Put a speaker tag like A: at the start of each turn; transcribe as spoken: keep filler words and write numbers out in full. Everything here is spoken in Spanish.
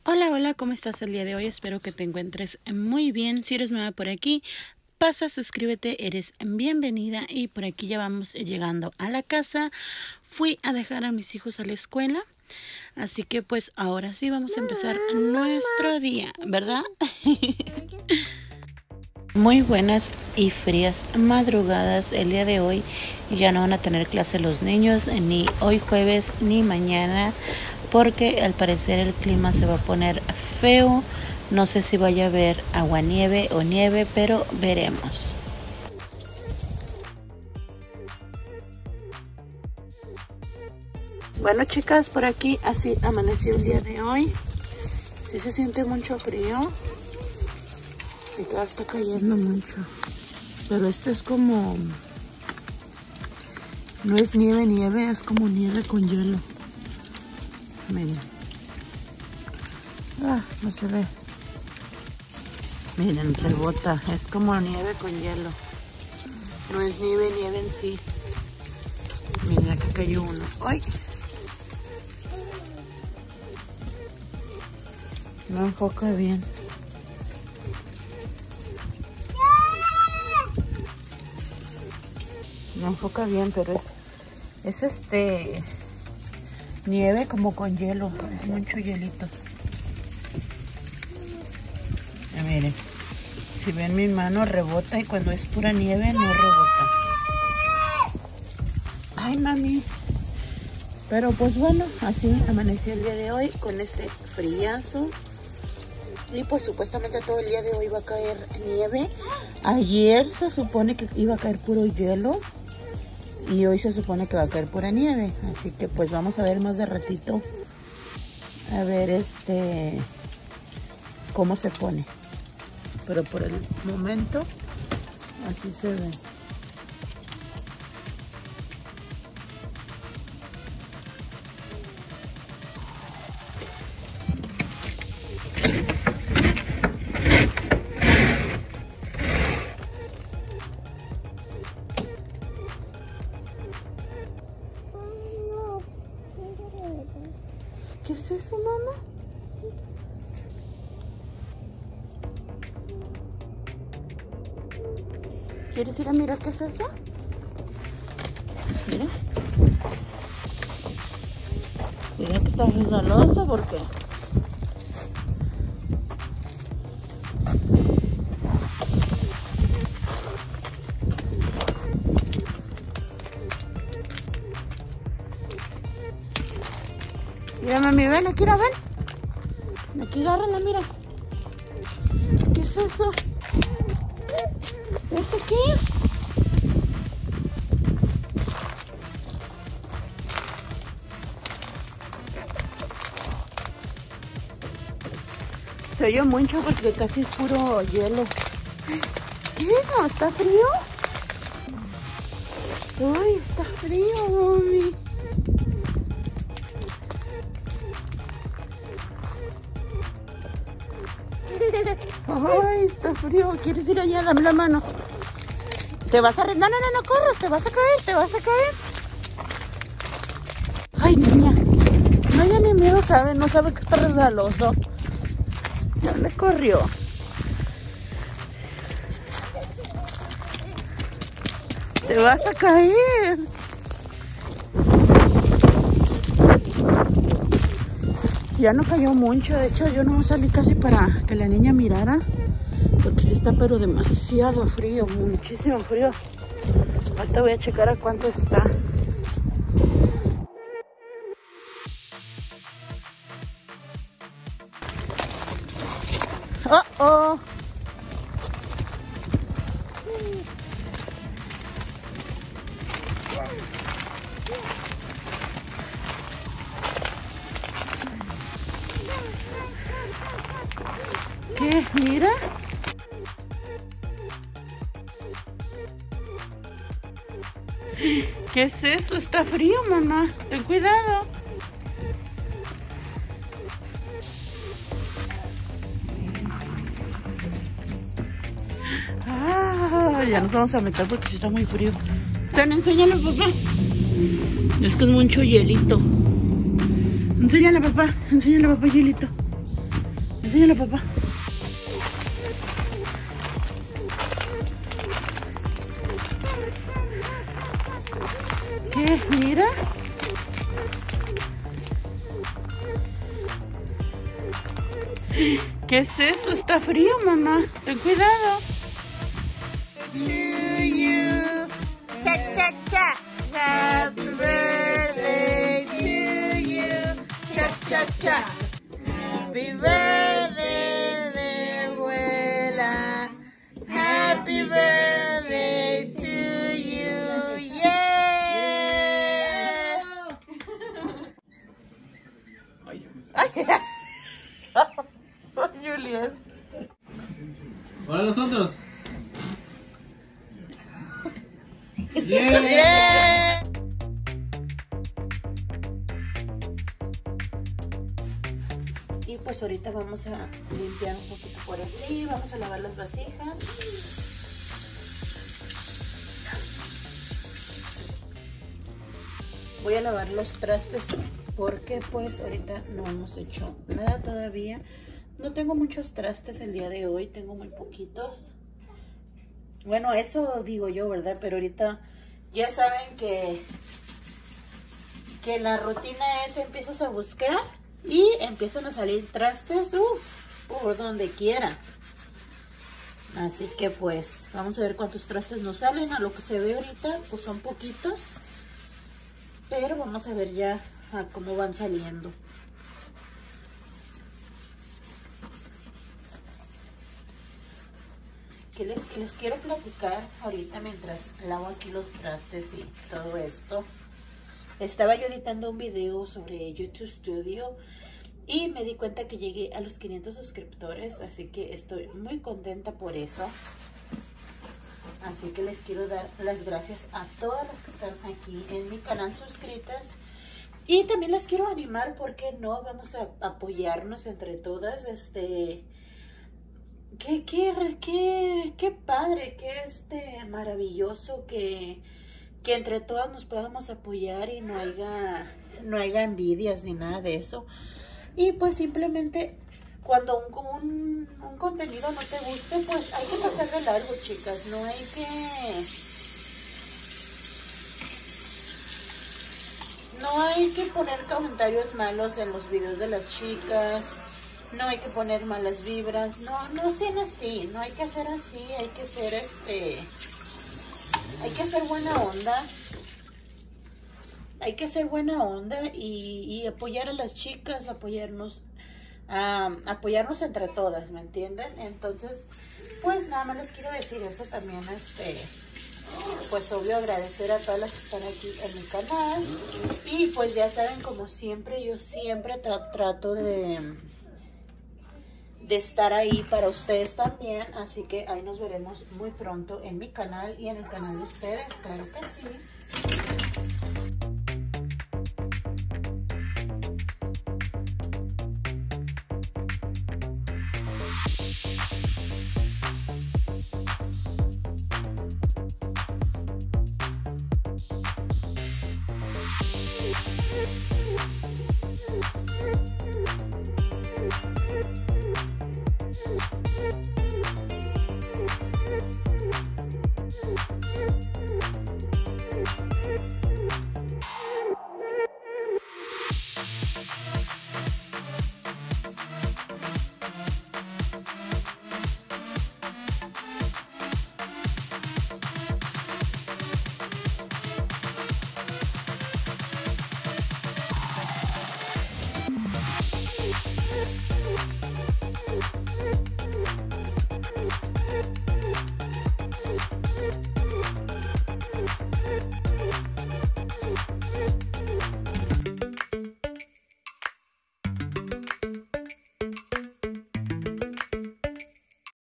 A: Hola, hola, ¿cómo estás el día de hoy? Espero que te encuentres muy bien. Si eres nueva por aquí, pasa, suscríbete, eres bienvenida. Y por aquí ya vamos llegando a la casa. Fui a dejar a mis hijos a la escuela. Así que pues ahora sí vamos a empezar nuestro día, ¿verdad? Muy buenas y frías madrugadas el día de hoy. Ya no van a tener clase los niños, ni hoy jueves ni mañana, porque al parecer el clima se va a poner feo. No sé si vaya a haber aguanieve o nieve, pero veremos. Bueno, chicas, por aquí así amaneció el día de hoy. Sí se siente mucho frío y todo está cayendo mucho, pero esto es como, no es nieve nieve, es como nieve con hielo. Miren, ah, no se ve. Miren, rebota, es como nieve con hielo, no es nieve nieve en sí. Miren, acá cayó uno. ¡Ay! No enfoca bien. No enfoca bien, pero es, es este nieve como con hielo, es mucho hielito. Ya miren, si ven mi mano rebota, y cuando es pura nieve no rebota. Ay, mami. Pero pues bueno, así amaneció el día de hoy con este friazo. Y pues supuestamente todo el día de hoy va a caer nieve. Ayer se supone que iba a caer puro hielo. Y hoy se supone que va a caer pura nieve. Así que pues vamos a ver más de ratito. A ver este cómo se pone. Pero por el momento así se ve. ¿Qué es eso, mamá? ¿Quieres ir a mirar qué es eso? Mira. Mira que está resbaloso porque... Mira, mami, ven, aquí, ven. Aquí, agárrala, mira. ¿Qué es eso? ¿Eso qué es? Se oye mucho porque casi es puro hielo. ¿Qué? ¿No está frío? Ay, está frío, mami. Ay, está frío. ¿Quieres ir allá? Dame la mano. Te vas a... No, no, no, no corras. Te vas a caer, te vas a caer. Ay, niña. No, ya ni miedo sabe. No sabe que está resbaloso. Ya me corrió. Te vas a caer. Ya no cayó mucho, de hecho yo no salí casi para que la niña mirara, porque sí está pero demasiado frío, muchísimo frío. Ahorita voy a checar a cuánto está. Oh, oh. ¿Qué? Mira. ¿Qué es eso? Está frío, mamá. Ten cuidado. Ah, ya nos vamos a meter porque sí está muy frío. Ten, enséñalo, papá. Es que es mucho hielito. Enséñale, papá. Enséñale, papá, hielito. Enséñalo, papá. ¿Qué? Mira. ¿Qué es eso? Está frío, mamá. Ten cuidado. To you. Cha, cha, cha. Happy birthday to you. Cha, cha, cha. Happy birthday, de abuela. Happy birthday to you. Yeah. Ay, Julián.
B: Ahora nosotros.
A: Yeah. Yeah. Y pues ahorita vamos a limpiar un poquito por aquí, vamos a lavar las vasijas. Voy a lavar los trastes porque pues ahorita no hemos hecho nada todavía. No tengo muchos trastes el día de hoy, tengo muy poquitos. Bueno, eso digo yo, ¿verdad? Pero ahorita ya saben que, que la rutina es, empiezas a buscar y empiezan a salir trastes uf, por donde quiera. Así que pues vamos a ver cuántos trastes nos salen. A lo que se ve ahorita pues son poquitos, pero vamos a ver ya a cómo van saliendo. Que les, que les quiero platicar ahorita mientras lavo aquí los trastes y todo esto. Estaba yo editando un video sobre YouTube Studio y me di cuenta que llegué a los quinientos suscriptores, así que estoy muy contenta por eso. Así que les quiero dar las gracias a todas las que están aquí en mi canal suscritas. Y también les quiero animar, ¿por qué no? Vamos a apoyarnos entre todas. Este, qué, qué, qué, qué padre, qué este maravilloso que, que entre todas nos podamos apoyar y no haya, no haya envidias ni nada de eso. Y pues simplemente cuando un, un, un contenido no te guste, pues hay que pasar de largo, chicas. No hay que... No hay que poner comentarios malos en los videos de las chicas. No hay que poner malas vibras. No, no sean así. No hay que hacer así. Hay que ser este... Hay que hacer buena onda. Hay que ser buena onda y, y apoyar a las chicas, apoyarnos, uh, apoyarnos entre todas, ¿me entienden? Entonces, pues nada más les quiero decir eso también, este, pues obvio agradecer a todas las que están aquí en mi canal. Y pues ya saben, como siempre, yo siempre tra trato de, de estar ahí para ustedes también. Así que ahí nos veremos muy pronto en mi canal y en el canal de ustedes, claro que sí.